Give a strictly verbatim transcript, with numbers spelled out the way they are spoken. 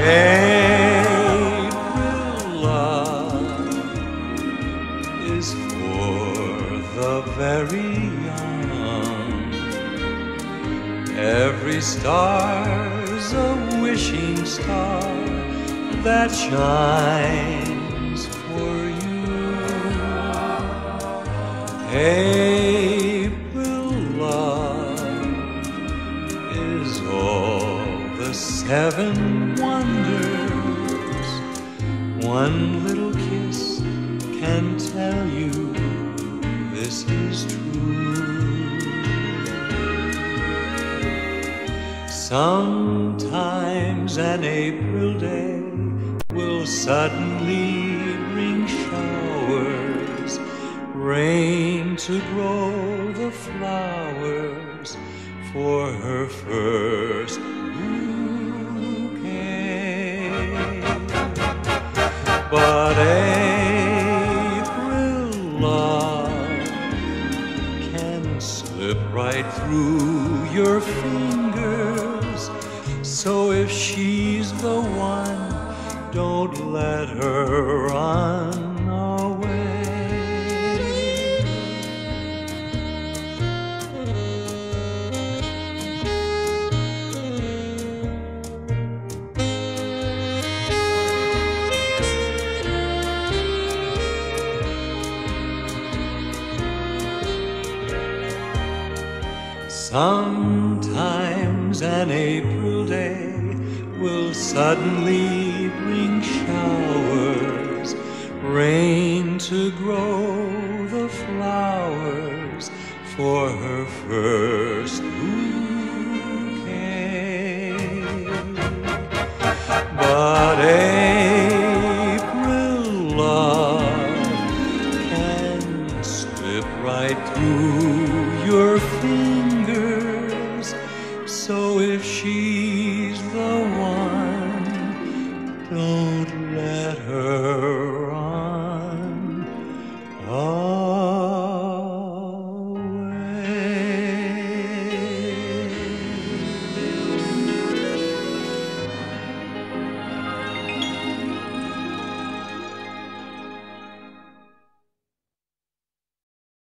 April love is for the very young. Every star's a wishing star that shines for you. April love is all the seven wonders. One little kiss can tell you this is true. Sometimes an April day will suddenly bring showers, rain to grow the flowers for her first bouquet. But April love can slip right through your fingers, so if she's the one, don't let her run away. Sometimes an April day will suddenly bring showers, rain to grow the flowers for her first bouquet. But April love can slip right through your fingers, so if she's the one, don't let her